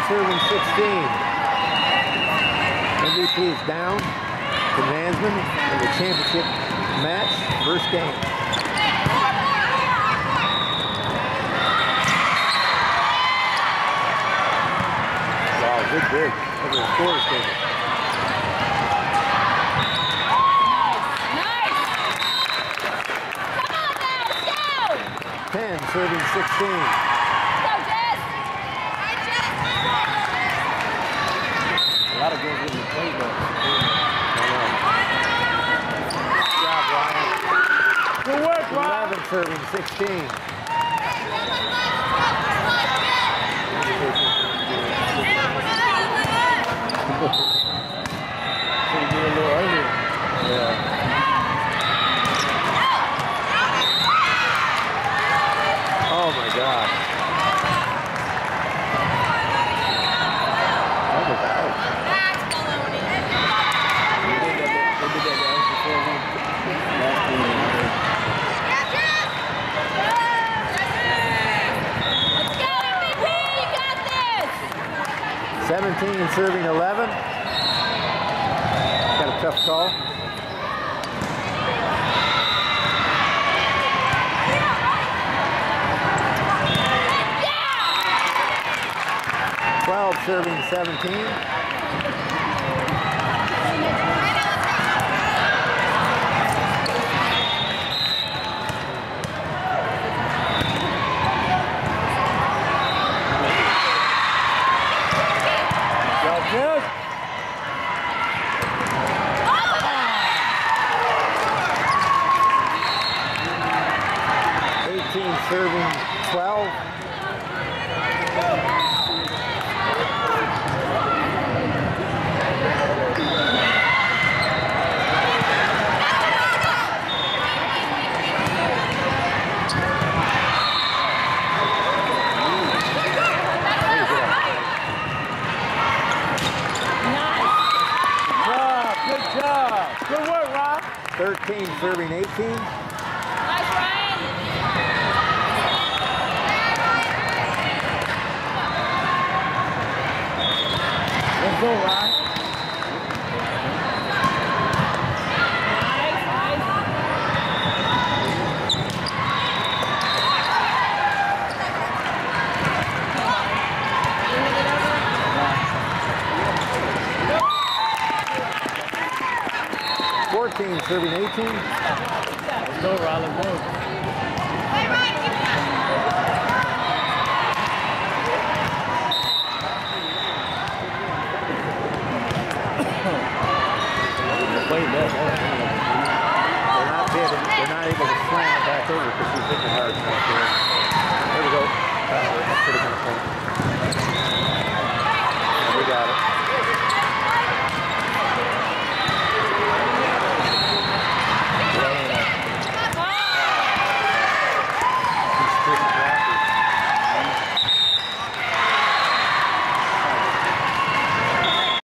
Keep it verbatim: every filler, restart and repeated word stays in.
serving sixteen. M V P is down to Nasmond in the championship match, first game. Wow, good big. Over the scores table. ten serving sixteen. A lot of girls in the play, but I know. Good job, Ryan. Good work, Ryan. eleven serving sixteen. So you do a little earlier. Yeah. Oh my God. That was out. That's baloney. They did that, they did that guys before me. Last game they heard. Let's go, M V P! You got this! seventeen serving eleven. Got a tough call. twelve serving seventeen. Good. eighteen serving twelve. Good work, Rob. thirteen serving eighteen. Nice, Ryan. Let's go, Ryan. Nice, nice. fourteen serving eighteen. Let's go, Rob. Let's go. They're not hitting, they're not able to slam it back over because she's hitting hard. There we go. Uh, that should have been a point.